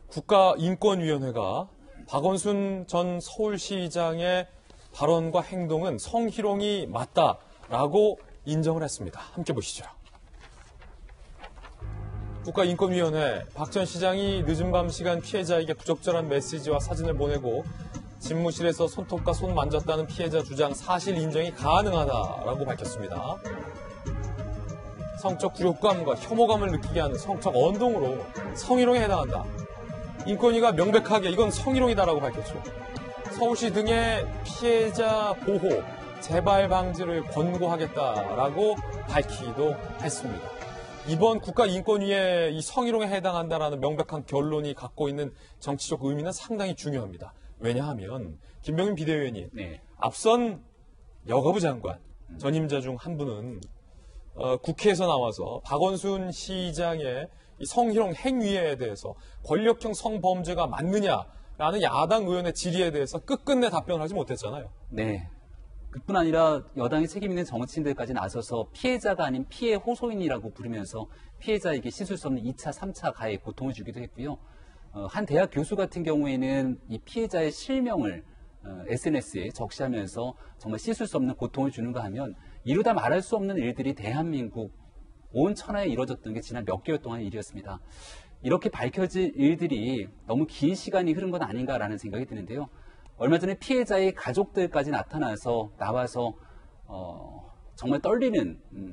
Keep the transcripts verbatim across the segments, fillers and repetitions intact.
국가인권위원회가 박원순 전 서울시장의 발언과 행동은 성희롱이 맞다라고 인정을 했습니다. 함께 보시죠. 국가인권위원회, 박 전 시장이 늦은 밤 시간 피해자에게 부적절한 메시지와 사진을 보내고 집무실에서 손톱과 손 만졌다는 피해자 주장 사실 인정이 가능하다라고 밝혔습니다. 성적 굴욕감과 혐오감을 느끼게 하는 성적 언동으로 성희롱에 해당한다. 인권위가 명백하게 이건 성희롱이다라고 밝혔죠. 서울시 등의 피해자 보호, 재발 방지를 권고하겠다라고 밝히기도 했습니다. 이번 국가인권위의 이 성희롱에 해당한다라는 명백한 결론이 갖고 있는 정치적 의미는 상당히 중요합니다. 왜냐하면 김병인 비대위원님, 네. 앞선 여가부 장관 전임자 중 한 분은 어, 국회에서 나와서 박원순 시장의 이 성희롱 행위에 대해서 권력형 성범죄가 맞느냐라는 야당 의원의 질의에 대해서 끝끝내 답변을 하지 못했잖아요. 네. 그뿐 아니라 여당의 책임 있는 정치인들까지 나서서 피해자가 아닌 피해 호소인이라고 부르면서 피해자에게 씻을 수 없는 이 차, 삼 차 가해 고통을 주기도 했고요. 어, 한 대학 교수 같은 경우에는 이 피해자의 실명을 어, 에스엔에스에 적시하면서 정말 씻을 수 없는 고통을 주는가 하면 이루다 말할 수 없는 일들이 대한민국 온 천하에 이루어졌던 게 지난 몇 개월 동안의 일이었습니다. 이렇게 밝혀질 일들이 너무 긴 시간이 흐른 건 아닌가라는 생각이 드는데요. 얼마 전에 피해자의 가족들까지 나타나서 나와서 어, 정말 떨리는 음,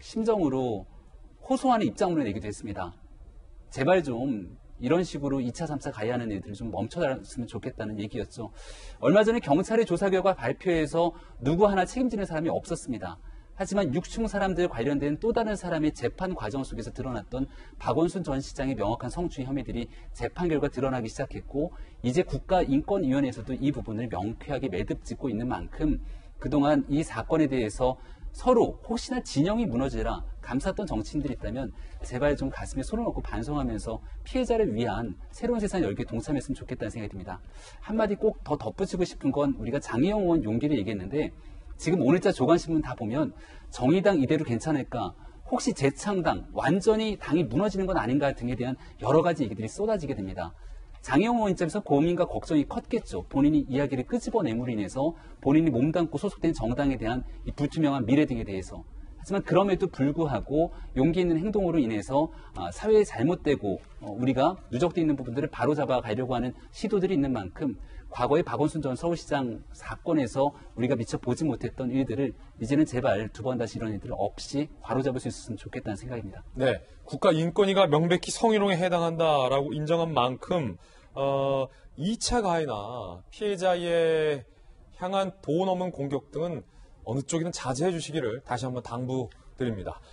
심정으로 호소하는 입장문을 내기도 했습니다. 제발 좀 이런 식으로 이 차, 삼 차 가해하는 애들을 좀 멈춰달았으면 좋겠다는 얘기였죠. 얼마 전에 경찰의 조사 결과 발표에서 누구 하나 책임지는 사람이 없었습니다. 하지만 육중 사람들 관련된 또 다른 사람의 재판 과정 속에서 드러났던 박원순 전 시장의 명확한 성추행 혐의들이 재판 결과 드러나기 시작했고 이제 국가인권위원회에서도 이 부분을 명쾌하게 매듭 짓고 있는 만큼 그동안 이 사건에 대해서 서로 혹시나 진영이 무너지라 감쌌던 정치인들이 있다면 제발 좀 가슴에 손을 얹고 반성하면서 피해자를 위한 새로운 세상 열기에 동참했으면 좋겠다는 생각이 듭니다. 한마디 꼭 더 덧붙이고 싶은 건 우리가 장혜영 의원 용기를 얘기했는데 지금 오늘자 조간신문 다 보면 정의당 이대로 괜찮을까? 혹시 재창당, 완전히 당이 무너지는 건 아닌가 등에 대한 여러 가지 얘기들이 쏟아지게 됩니다. 장혜영 의원 입장에서 고민과 걱정이 컸겠죠. 본인이 이야기를 끄집어내므로 인해서 본인이 몸담고 소속된 정당에 대한 이 불투명한 미래 등에 대해서. 하지만 그럼에도 불구하고 용기 있는 행동으로 인해서 사회에 잘못되고 우리가 누적되어 있는 부분들을 바로잡아 가려고 하는 시도들이 있는 만큼 과거의 박원순 전 서울시장 사건에서 우리가 미처 보지 못했던 일들을 이제는 제발 두 번 다시 이런 일들을 없이 바로잡을 수 있었으면 좋겠다는 생각입니다. 네, 국가인권위가 명백히 성희롱에 해당한다라고 인정한 만큼 어, 이 차 가해나 피해자에 향한 도 넘은 공격 등은 어느 쪽이든 자제해 주시기를 다시 한번 당부드립니다.